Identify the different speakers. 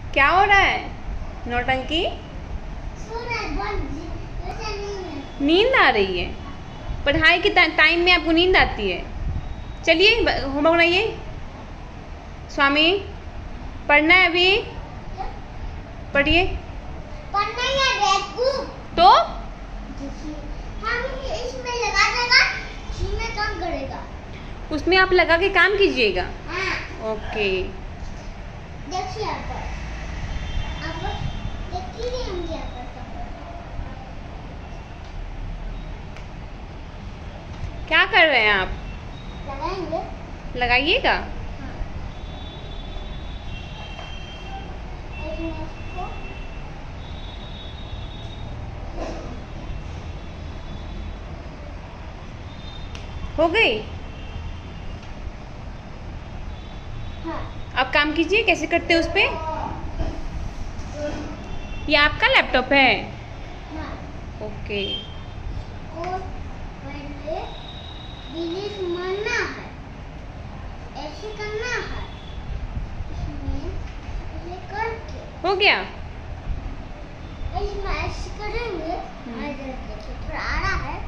Speaker 1: क्या हो रहा है? नौटंकी? नींद आ रही है? पढ़ाई के टाइम में आपको नींद आती है? चलिए होमवर्क बनाइए। स्वामी पढ़ना है अभी, पढ़िए।
Speaker 2: पढ़ना है
Speaker 1: तो
Speaker 2: हम इसमें लगा देगा, इसमें काम करेगा।
Speaker 1: उसमें आप लगा के काम कीजिएगा।
Speaker 2: हाँ।
Speaker 1: ओके
Speaker 2: देखिए आप देखिए हम क्या करते हैं।
Speaker 1: क्या कर रहे हैं आप?
Speaker 2: लगाएंगे।
Speaker 1: लगाइएगा।
Speaker 2: हाँ। इसको
Speaker 1: हो गई?
Speaker 2: हाँ।
Speaker 1: आप काम कीजिए। कैसे करते हैं उस पे? ये आपका लैपटॉप है?
Speaker 2: हाँ।
Speaker 1: ओके।
Speaker 2: और पहले डिलीट मारना है, ऐसे करना है, इसमें ऐसे करके
Speaker 1: हो गया?
Speaker 2: इसमें ऐसे करेंगे। थोड़ा आ रहा है।